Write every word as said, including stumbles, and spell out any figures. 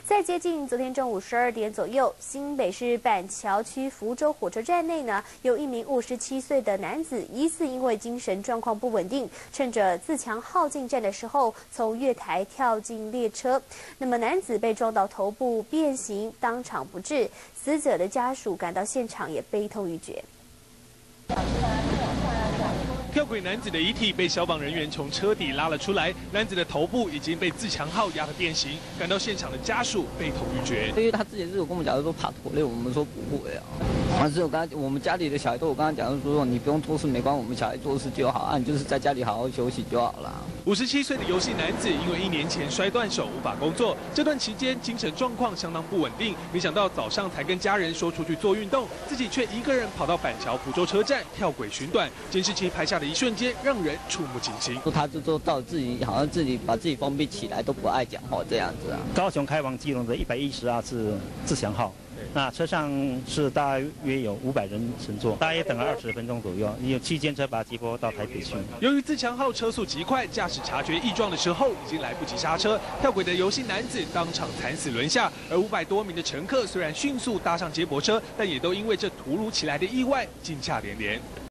在接近昨天中午十二点左右，新北市板桥区福州火车站内呢，有一名五十七岁的男子，疑似因为精神状况不稳定，趁着自强号进站的时候，从月台跳进列车。那么男子被撞到头部变形，当场不治。死者的家属赶到现场也悲痛欲绝。 跳轨男子的遗体被消防人员从车底拉了出来，男子的头部已经被自强号压得变形，赶到现场的家属悲痛欲绝。 因为他之前是有跟我们讲说怕拖累，我们说不会啊。但是我刚我们家里的小孩都有跟他讲说，你不用做事没关系，我们小孩做事就好啊，你就是在家里好好休息就好了。 五十七岁的游姓男子因为一年前摔断手无法工作，这段期间精神状况相当不稳定。没想到早上才跟家人说出去做运动，自己却一个人跑到板桥福州车站跳轨寻短。监视器拍下的一瞬间，让人触目惊心。 他就说到自己好像自己把自己封闭起来，都不爱讲话这样子啊。 高雄开往基隆的一百一十二次自强号。 那车上是大约有五百人乘坐，大约等了二十分钟左右，有七间车把它接驳到台北去。 由于自强号车速极快，驾驶察觉异状的时候已经来不及刹车，跳轨的游姓男子当场惨死轮下，而五百多名的乘客虽然迅速搭上接驳车，但也都因为这突如其来的意外惊吓连连。